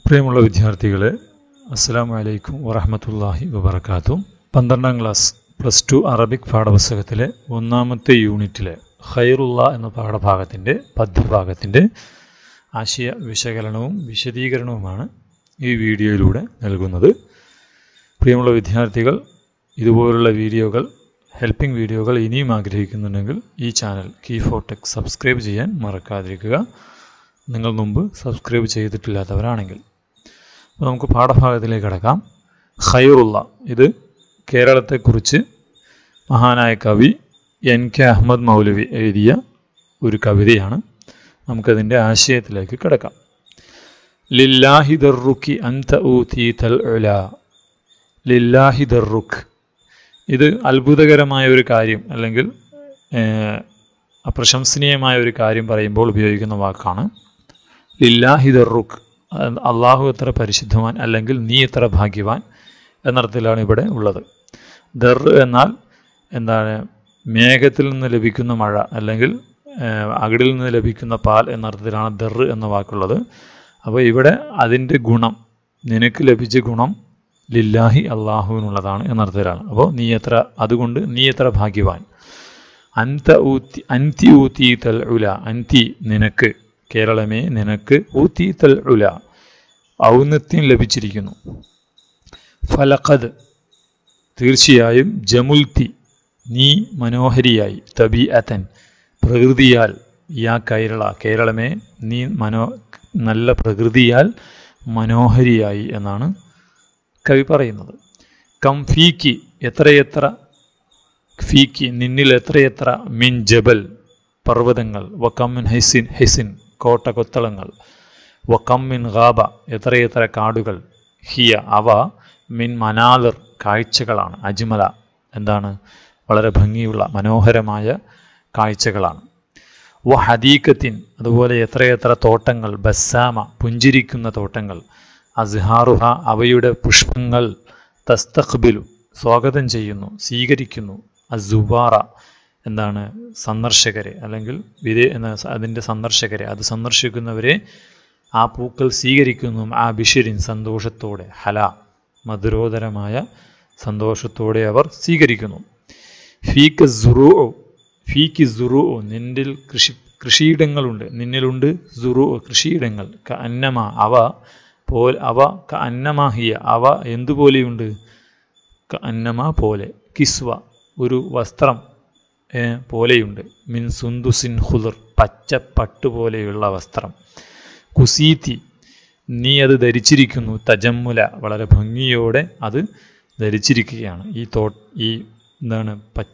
പ്രിയമുള്ള വിദ്യാർത്ഥികളെ, അസ്സലാമു അലൈക്കും വറഹ്മത്തുള്ളാഹി വബറകാതുഹു. 12ാം ക്ലാസ് +2 അറബിക് പാഠപുസ്തകത്തിലെ 1ാമത്തെ യൂണിറ്റിലെ ഖൈറുള്ള എന്ന പാഠഭാഗത്തിൻ്റെ പദ്യഭാഗത്തിൻ്റെ ആശയ വിശകലനവും വിശദീകരണവുമാണ് ഈ വീഡിയോയിലൂടെ നൽകുന്നത്. പ്രിയമുള്ള വിദ്യാർത്ഥികൾ, ഇതുപോലുള്ള വീഡിയോകൾ, ഹെൽപ്പിംഗ് വീഡിയോകൾ ഇനിയും ആഗ്രഹിക്കുന്നുണ്ടെങ്കിൽ ഈ ചാനൽ കീ4ടെക് സബ്സ്ക്രൈബ് ചെയ്യാൻ മറക്കാതിരിക്കുക, നിങ്ങൾ മുമ്പ് സബ്സ്ക്രൈബ് ചെയ്തിട്ടില്ലാത്തവരാണെങ്കിൽ. അപ്പോൾ നമുക്ക് പാഠഭാഗത്തിലേക്ക് കടക്കാം. ഖൈറുള്ള, ഇത് കേരളത്തെക്കുറിച്ച് മഹാനായ കവി NK അഹമ്മദ് മൗലവി എഴുതിയ ഒരു കവിതയാണ്. നമുക്കതിൻ്റെ ആശയത്തിലേക്ക് കടക്കാം. ലില്ലാഹി ദർറുക്കി അൻത ഊതീതൽ ഉലാ. ലില്ലാഹി ദർറുക്ക്, ഇത് അത്ഭുതകരമായ ഒരു കാര്യം അല്ലെങ്കിൽ അപ്രശംസനീയമായ ഒരു കാര്യം പറയുമ്പോൾ ഉപയോഗിക്കുന്ന വാക്കാണ്. ലില്ലാഹി ദർറുക്ക്, അള്ളാഹു എത്ര പരിശുദ്ധവാൻ അല്ലെങ്കിൽ നീ എത്ര ഭാഗ്യവാൻ എന്നർത്ഥത്തിലാണ് ഇവിടെ ഉള്ളത്. ദർ എന്നാൽ എന്താണ്? മേഘത്തിൽ നിന്ന് ലഭിക്കുന്ന മഴ അല്ലെങ്കിൽ അകിടിൽ നിന്ന് ലഭിക്കുന്ന പാൽ എന്നർത്ഥത്തിലാണ് ദർ എന്ന വാക്കുള്ളത്. അപ്പോൾ ഇവിടെ അതിൻ്റെ ഗുണം, നിനക്ക് ലഭിച്ച ഗുണം ലില്ലാഹി അള്ളാഹുവിനുള്ളതാണ് എന്നർത്ഥത്തിലാണ്. അപ്പോൾ അതുകൊണ്ട് നീ എത്ര ഭാഗ്യവാൻ. അൻതി ഊതീതൽ ഉല, അൻതി നിനക്ക്, കേരളമേ നിനക്ക്, ഊതീതൽ ഉല ഔന്നത്യം ലഭിച്ചിരിക്കുന്നു. ഫലഖദ് തീർച്ചയായും, ജമുൽത്തി നീ മനോഹരിയായി, തബീഅതൻ പ്രകൃതിയാൽ, യാ കേരളമേ നീ നല്ല പ്രകൃതിയാൽ മനോഹരിയായി എന്നാണ് കവി പറയുന്നത്. കം ഫീക്കി എത്രയെത്ര, ഫീക്കി നിന്നിൽ എത്രയെത്ര, മിൻ ജബൽ പർവ്വതങ്ങൾ, വകം മിൻ ഹൈസിൻ കോട്ടകൊത്തളങ്ങൾ, വകം മിൻ ഗാബ എത്രയെത്ര കാടുകൾ, ഹിയ അവ, മിൻ മനാലിർ കാഴ്ചകളാണ്, അജ്മല എന്താണ്? വളരെ ഭംഗിയുള്ള മനോഹരമായ കാഴ്ചകളാണ്. വ ഹദീഖത്തിൻ അതുപോലെ എത്രയെത്ര തോട്ടങ്ങൾ, ബസ്സാമ പുഞ്ചിരിക്കുന്ന തോട്ടങ്ങൾ, അസ്ഹാറുഹ അവയുടെ പുഷ്പങ്ങൾ, തസ്തഖ്ബിലു സ്വാഗതം ചെയ്യുന്നു, സ്വീകരിക്കുന്നു, അസുവാറ എന്താണ്? സന്ദർശകരെ അല്ലെങ്കിൽ അതിൻ്റെ സന്ദർശകരെ, അത് സന്ദർശിക്കുന്നവരെ ആ പൂക്കൾ സ്വീകരിക്കുന്നു. ആ ബിഷിരിൻ സന്തോഷത്തോടെ, ഹല മധുരോദരമായ സന്തോഷത്തോടെ അവർ സ്വീകരിക്കുന്നു. ഫീക്ക് സുറു നിന്നിൽ കൃഷിയിടങ്ങളുണ്ട്, നിന്നിലുണ്ട് സുറു കൃഷിയിടങ്ങൾ, അന്നമ അവ അന്നമാഹിയ അവ എന്തുപോലെയുണ്ട്, അന്നമ പോലെ, കിസ്വ ഒരു വസ്ത്രം പോലെയുണ്ട്, മിൻ സുന്ദുസിൻ ഖുദർ പച്ചപ്പട്ട് പോലെയുള്ള വസ്ത്രം, കുസീത്തി നീ അത് ധരിച്ചിരിക്കുന്നു, തജമ്മുല വളരെ ഭംഗിയോടെ അത് ധരിച്ചിരിക്കുകയാണ്. ഈ എന്താണ്?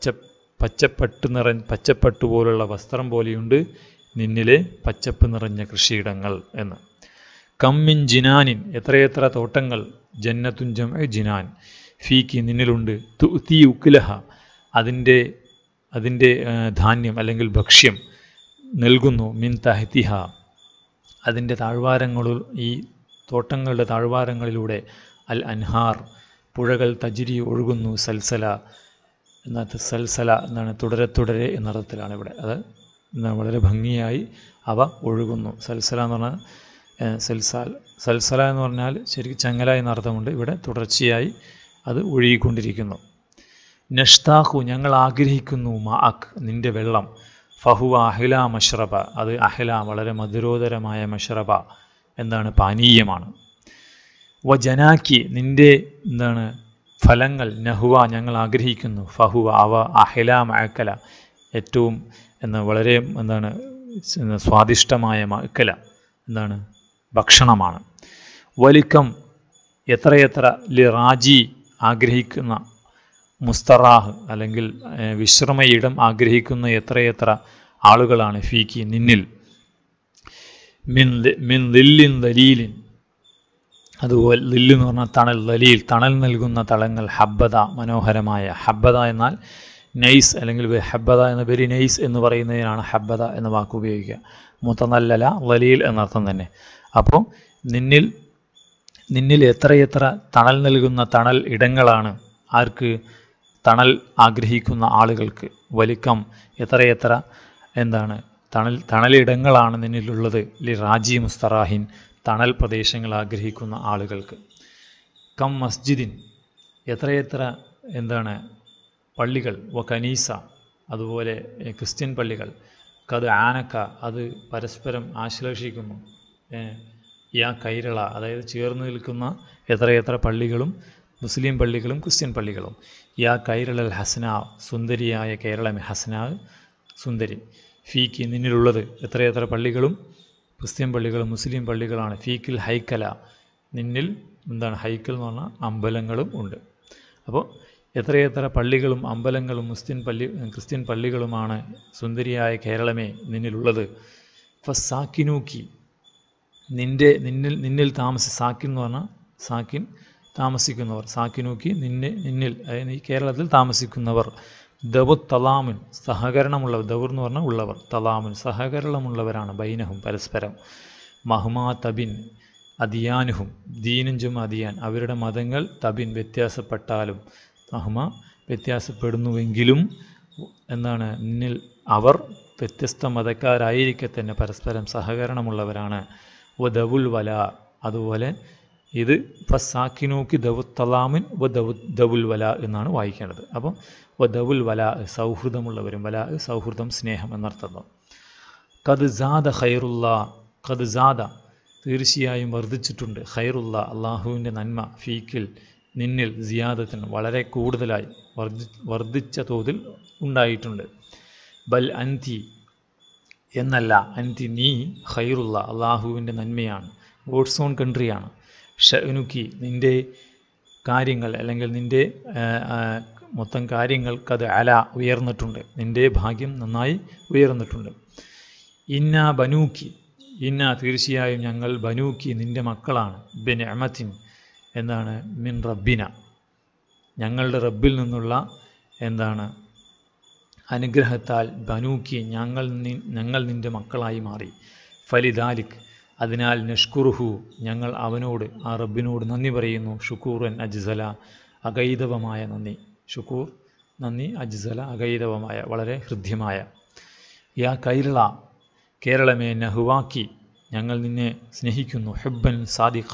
പച്ചപ്പട്ട് പോലുള്ള വസ്ത്രം പോലെയുണ്ട് നിന്നിലെ പച്ചപ്പ് നിറഞ്ഞ കൃഷിയിടങ്ങൾ എന്ന്. കമ്മിൻ ജിനാനിൻ എത്രയെത്ര തോട്ടങ്ങൾ, ജന്നത്തുൻ ജംഅ ജിനാൻ, ഫീക്കി നിന്നിലുണ്ട്, തുഅ്തി ഉക്ലഹ അതിൻ്റെ ധാന്യം അല്ലെങ്കിൽ ഭക്ഷ്യം നൽകുന്നു, മിൻ തഹ്തിഹ അതിൻ്റെ താഴ്വാരങ്ങളിൽ, ഈ തോട്ടങ്ങളുടെ താഴ്വാരങ്ങളിലൂടെ, അൽ അൻഹാർ പുഴകൾ, തജ്രി ഒഴുകുന്നു, സൽസല എന്താണ്? തുടരെ എന്നർത്ഥത്തിലാണ് ഇവിടെ. അത് വളരെ ഭംഗിയായി അവ ഒഴുകുന്നു. സൽസല എന്ന് പറഞ്ഞാൽ സൽസല എന്ന് പറഞ്ഞാൽ ശരിക്കും ചങ്ങല എന്നർത്ഥമുണ്ട്. ഇവിടെ തുടർച്ചയായി അത് ഒഴുകിക്കൊണ്ടിരിക്കുന്നു. നഷ്താഹു ഞങ്ങൾ ആഗ്രഹിക്കുന്നു, മഅക് നിന്റെ വെള്ളം, ഫഹുവ അഹ്ല മഷ്റബ അത് അഹ്ല വളരെ മധുരോദരമായ മഷ്റബ എന്താണ്? പാനീയമാണ്. വ ജനാക്കി നിന്റെ എന്താണ്? ഫലങ്ങൾ, നഹുവ ഞങ്ങൾ ആഗ്രഹിക്കുന്നു, ഫഹുവ അവ അഹ്ല മഅക്കല ഏറ്റവും വളരെ എന്താണ്? സ്വാദിഷ്ടമായ മഅക്കല എന്താണ്? ഭക്ഷണമാണ്. വലിക്കം എത്രയെത്ര, ലിറാജി ആഗ്രഹിക്കുന്ന, മുസ്തറാഹ് അല്ലെങ്കിൽ വിശ്രമയിടം ആഗ്രഹിക്കുന്ന എത്രയെത്ര ആളുകളാണ്, ഫീക്കി നിന്നിൽ, മിൻ ലില്ലിൻ ദലീലിൻ അതുപോലെ ലില്ല് എന്ന് പറഞ്ഞാൽ തണൽ, ദലീൽ തണൽ നൽകുന്ന തളങ്ങൾ, ഹബ്ബദ മനോഹരമായ, ഹബ്ബദ എന്നാൽ നൈസ് അല്ലെങ്കിൽ ഹബ്ബദ എന്ന പേര് നൈസ് എന്ന് പറയുന്നതിനാണ് ഹബ്ബദ എന്ന വാക്ക് ഉപയോഗിക്കുക. മുതനല്ലല ദലീൽ എന്നർത്ഥം തന്നെ. അപ്പോൾ നിന്നിൽ എത്രയെത്ര തണൽ നൽകുന്ന തണൽ ഇടങ്ങളാണ്, ആർക്ക്? തണൽ ആഗ്രഹിക്കുന്ന ആളുകൾക്ക്. വലിക്കം എത്രയെത്ര എന്താണ്? തണലിടങ്ങളാണ് നിന്നിലുള്ളത്, ലി റാജി മുസ്തറാഹിൻ തണൽ പ്രദേശങ്ങൾ ആഗ്രഹിക്കുന്ന ആളുകൾക്ക്. കം മസ്ജിദിൻ, എത്രയെത്ര പള്ളികൾ, കനീസ, അതുപോലെ ക്രിസ്ത്യൻ പള്ളികൾ, കത് ആനക്ക, അത് പരസ്പരം ആശ്ലേഷിക്കുന്നു, യാ കൈരള, അതായത് ചേർന്ന് നിൽക്കുന്ന എത്രയെത്ര പള്ളികളും, മുസ്ലിം പള്ളികളും ക്രിസ്ത്യൻ പള്ളികളും. യാ കൈരളൽ ഹസന, സുന്ദരിയായ കേരളമേ, ഹസന സുന്ദരി, ഫീക്ക് നിന്നിലുള്ളത് എത്രയെത്ര പള്ളികളും ക്രിസ്ത്യൻ പള്ളികളും മുസ്ലിം പള്ളികളാണ്. ഫീക്കിൽ ഹൈക്കല, നിന്നിൽ ഹൈക്കൽ എന്ന് പറഞ്ഞാൽ അമ്പലങ്ങളും ഉണ്ട്. അപ്പോൾ എത്രയെത്ര പള്ളികളും അമ്പലങ്ങളും ക്രിസ്ത്യൻ പള്ളികളുമാണ് സുന്ദരിയായ കേരളമേ നിന്നിലുള്ളത്. ഫസാക്കിനൂക്കി, നിന്നിൽ സാക്കിൻ എന്ന് പറഞ്ഞാൽ സാക്കിൻ താമസിക്കുന്നവർ, സാക്കിനൂക്കി നിന്നിൽ, അതായത് ഈ കേരളത്തിൽ താമസിക്കുന്നവർ. ദവു തലാമുൻ, സഹകരണമുള്ളവർ, ദവുർ എന്ന് പറഞ്ഞാൽ ഉള്ളവർ, തലാമുൻ സഹകരണമുള്ളവരാണ്, ബൈനഹും പരസ്പരം. മഹ്മാ തബിൻ അദിയാനുഹും, ദീനും ജും അദിയാൻ, അവരുടെ മതങ്ങൾ തബിൻ വ്യത്യാസപ്പെട്ടാലും, മഹ്മ വ്യത്യാസപ്പെടുന്നുവെങ്കിലും നിന്നിൽ അവർ വ്യത്യസ്ത മതക്കാരായിരിക്കെ തന്നെ പരസ്പരം സഹകരണമുള്ളവരാണ്. വ ദവുൽ വല, അതുപോലെ ഇത് ഫസാക്കിനൂക്കി ദവു തലാമിൻ വ ദവുൽ വല എന്നാണ് വായിക്കേണ്ടത്. അപ്പം വ ദവുൽ വല സൗഹൃദമുള്ളവരും, വല സൗഹൃദം സ്നേഹം എന്നർത്ഥം. കത് സാദ ഖൈറുള്ള, കത് സാദ തീർച്ചയായും വർദ്ധിച്ചിട്ടുണ്ട്, ഖൈറുള്ള അള്ളാഹുവിൻ്റെ നന്മ, ഫീക്കിൽ നിന്നിൽ, സിയാദത്തിന് വളരെ കൂടുതലായി വർദ്ധിച്ച തോതിൽ ഉണ്ടായിട്ടുണ്ട്. ബൽ അൻതി എന്നല്ല, അൻതി നീ, ഖൈറുള്ള അള്ളാഹുവിൻ്റെ നന്മയാണ്, ഗോഡ്സ് ഓൺ കൺട്രിയാണ്. ഷഅ്നുക്കി നിൻ്റെ കാര്യങ്ങൾ, അല്ലെങ്കിൽ നിൻ്റെ മൊത്തം കാര്യങ്ങൾക്കത് അല ഉയർന്നിട്ടുണ്ട്, നിൻ്റെ ഭാഗ്യം നന്നായി ഉയർന്നിട്ടുണ്ട്. ഇന്ന ബനൂക്കി, ഇന്ന തീർച്ചയായും ഞങ്ങൾ, ബനൂക്കി നിൻ്റെ മക്കളാണ്, ബിനിഅമത്തിൻ മിൻ റബ്ബിന ഞങ്ങളുടെ റബ്ബിൽ നിന്നുള്ള അനുഗ്രഹത്താൽ, ബനൂക്കി ഞങ്ങൾ നിൻ്റെ മക്കളായി മാറി. ഫലിദാലിക് അതിനാൽ, നഷ്കുറുഹു ഞങ്ങൾ അവനോട്, ആ റബ്ബിനോട് നന്ദി പറയുന്നു. ഷുക്കൂറൻ അജ്സല അഗൈതവമായ നന്ദി, ഷുക്കൂർ നന്ദി, അജ്സല അഗൈതവമായ വളരെ ഹൃദ്യമായ. യാ കൈരള കേരളമേ, നഹുവാക്കി ഞങ്ങൾ നിന്നെ സ്നേഹിക്കുന്നു. ഹുബ്ബൻ സാദിഖ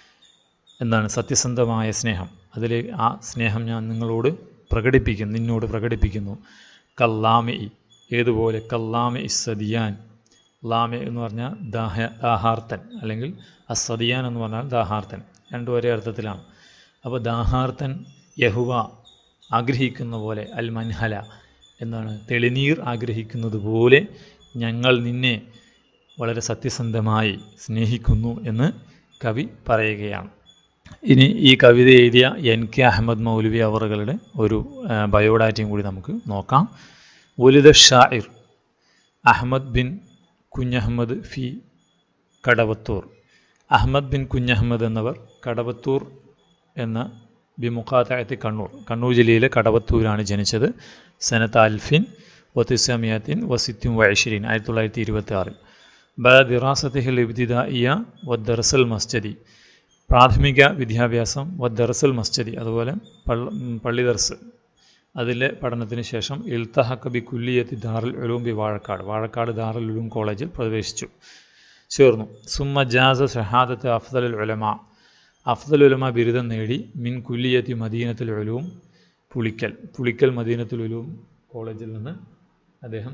സത്യസന്ധമായ സ്നേഹം, അതിൽ ആ സ്നേഹം ഞാൻ നിന്നോട് പ്രകടിപ്പിക്കുന്നു. കല്ലാമി ഏതുപോലെ, കല്ലാമി ഇസ്സദിയാൻ, ലാമെ എന്ന് പറഞ്ഞാൽ ദാഹാർത്തൻ, അല്ലെങ്കിൽ അസ്സദിയാൻ എന്ന് പറഞ്ഞാൽ ദാഹാർത്തൻ, രണ്ടും ഒരേ അർത്ഥത്തിലാണ്. അപ്പോൾ ദാഹാർത്തൻ യഹുവ ആഗ്രഹിക്കുന്ന പോലെ, അൽ മൻഹല തെളിനീർ ആഗ്രഹിക്കുന്നത് പോലെ ഞങ്ങൾ നിന്നെ വളരെ സത്യസന്ധമായി സ്നേഹിക്കുന്നു എന്ന് കവി പറയുകയാണ്. ഇനി ഈ കവിത എഴുതിയ NK അഹമ്മദ് മൗലവി അവറുകളുടെ ഒരു ബയോഡാറ്റയും കൂടി നമുക്ക് നോക്കാം. വലുദ ഷാഇർ അഹമ്മദ് ബിൻ കുഞ്ഞഹമ്മദ് ഫി കടവത്തൂർ. അഹമ്മദ് ബിൻ കുഞ്ഞഹമ്മദ് എന്നവർ കടവത്തൂർ എന്ന ബിമുഖാത്തഅത്തി കണ്ണൂർ ജില്ലയിലെ കടവത്തൂരാണ് ജനിച്ചത്. സനത്ത് അൽഫിൻ വത്തിസമിയത്തിൻ വസിത്തും വൈഷിരീൻ 1926. ദിറാസത്തിഹിൽ ഇബ്തിദാഇയ വദ്ദർസൽ മസ്ജിദി പ്രാഥമിക വിദ്യാഭ്യാസം, വദ്ദർസൽ മസ്ജിദി അതുപോലെ പള്ളി ദർസ് അതിലെ പഠനത്തിന് ശേഷം ഇൽത്തഹഖ ബി കുല്ലിയത്തി ദാറുൽ ഉലൂം ബി വാഴക്കാട് ദാറുൽ ഉലൂം കോളേജിൽ ചേർന്നു. സുമ്മ ജാസ ഷഹാദത്ത് അഫ്ദൽ ഉലമ ബിരുദം നേടി. മിൻ കുല്ലിയത്തി മദീനത്തുൽ ഉലൂം പുളിക്കൽ മദീനത്തുൽ ഉലൂം കോളേജിൽ നിന്ന് അദ്ദേഹം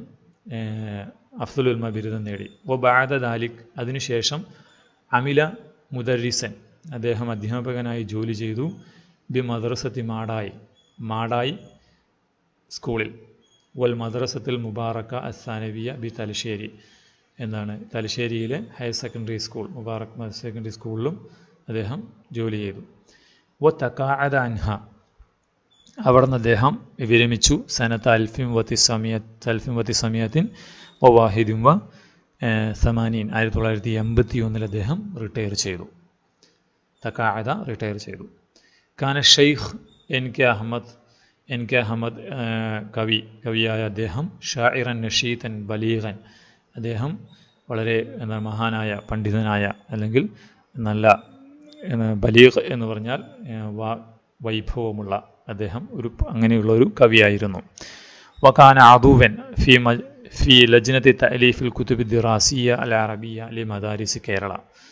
അഫ്ദൽ ഉലമ ബിരുദം നേടി. ബഅദ ദാലിക് അതിനുശേഷം അമില മുദരിസൻ അദ്ദേഹം അധ്യാപകനായി ജോലി ചെയ്തു. ബി മദ്രസത്തി മാടായി സ്കൂളിൽ. വൽ മദ്രസത്തിൽ മുബാറക്ക അസാനവിയ ബി തലശ്ശേരി തലശ്ശേരിയിലെ higher secondary school Mubarak higher secondary സ്കൂളിലും അദ്ദേഹം ജോലി ചെയ്തു. വ തഖാഅദ അൻഹ അവിടുന്ന് അദ്ദേഹം വിരമിച്ചു. സനത്ത് അൽഫിൻ വത്തിസമിയത്തിൻ വവാഹിദിൻ വ സമാനീൻ 1981 അദ്ദേഹം റിട്ടയർ ചെയ്തു. തഖാഅദ റിട്ടയർ ചെയ്തു. കാന ഷെയ്ഖ് NK അഹമ്മദ് കവിയായ അദ്ദേഹം ഷാഇറൻ നഷീതൻ ബലീഗൻ അദ്ദേഹം വളരെ മഹാനായ പണ്ഡിതനായ അല്ലെങ്കിൽ നല്ല ബലീഗ് എന്ന് പറഞ്ഞാൽ വൈഭവമുള്ള അദ്ദേഹം അങ്ങനെയുള്ള ഒരു കവിയായിരുന്നു. വകാന ആദുവൻ ഫി ലജ്നത്തി തഅലീഫിൽ കുതുബി ദിറാസിയ അൽ അറബിയ ലി മദാരിസ് കേരള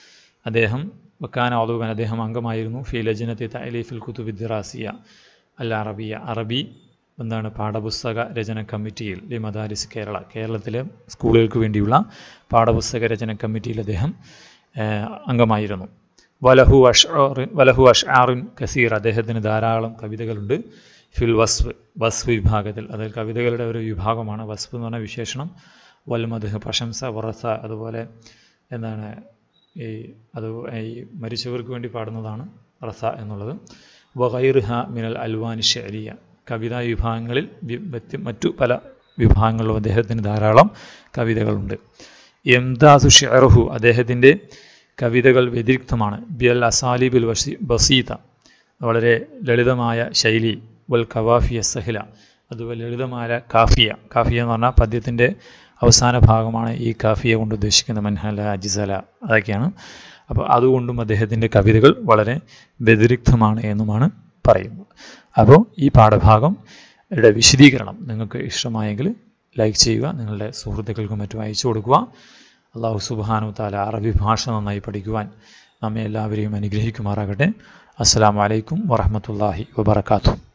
അദ്ദേഹം വക്കാന ഔദൂബൻ അദ്ദേഹം അംഗമായിരുന്നു ഫി ലജ്നത്തി തഅലീഫിൽ കുതുബി ദിറാസിയ അൽ അറബിയ അറബി എന്താണ് പാഠപുസ്തക രചന കമ്മിറ്റിയിൽ ലി മദാരിസ് കേരള കേരളത്തിലെ സ്കൂളുകൾക്ക് വേണ്ടിയുള്ള പാഠപുസ്തക രചന കമ്മിറ്റിയിൽ അദ്ദേഹം അംഗമായിരുന്നു. വലഹു അഷ്ആറിൻ കസീർ അദ്ദേഹത്തിന് ധാരാളം കവിതകളുണ്ട്. ഫിൽ വസ്ഫ് വിഭാഗത്തിൽ, അതായത് കവിതകളുടെ ഒരു വിഭാഗമാണ് വസ്ഫ് എന്ന് പറഞ്ഞ വിശേഷണം. വൽമദ്ഹ് പ്രശംസ, വറസ അതുപോലെ എന്താണ് ഈ മരിച്ചവർക്ക് വേണ്ടി പാടുന്നതാണ് റസ എന്നുള്ളത്. വഗൈറുഹ മിനൽ അൽവാനി ഷഅരിയ കവിതാ വിഭാഗങ്ങളിൽ മറ്റു പല വിഭാഗങ്ങളിലും അദ്ദേഹത്തിന് ധാരാളം കവിതകളുണ്ട്. യംതാസു ഷിഅറുഹു അദ്ദേഹത്തിൻ്റെ കവിതകൾ വ്യതിരിക്തമാണ്. ബിയൽ അസാലിബിൽ ബസീത വളരെ ലളിതമായ ശൈലി. വൽ കവാഫിയ സഹില അതുപോലെ ലളിതമായ കാഫിയ എന്ന് പറഞ്ഞാൽ പദ്യത്തിൻ്റെ അവസാന ഭാഗമാണ് ഈ കാഫിയ കൊണ്ട് ഉദ്ദേശിക്കുന്ന മൻഹല അജിസല അതൊക്കെയാണ്. അപ്പോൾ അതുകൊണ്ടും അദ്ദേഹത്തിൻ്റെ കവിതകൾ വളരെ വ്യതിരിക്തമാണ് എന്നുമാണ് പറയുന്നത്. അപ്പോൾ ഈ പാഠഭാഗം വിശദീകരണം നിങ്ങൾക്ക് ഇഷ്ടമായെങ്കിൽ ലൈക്ക് ചെയ്യുക, നിങ്ങളുടെ സുഹൃത്തുക്കൾക്കും മറ്റും അയച്ചു കൊടുക്കുക. അല്ലാഹു സുബ്ഹാനഹു വ തആല അറബി ഭാഷ നന്നായി പഠിക്കുവാൻ നമ്മെ എല്ലാവരെയും അനുഗ്രഹിക്കുമാറാകട്ടെ. അസ്സലാമു അലൈക്കും വറഹ്മത്തുള്ളാഹി വബറകാതുഹു.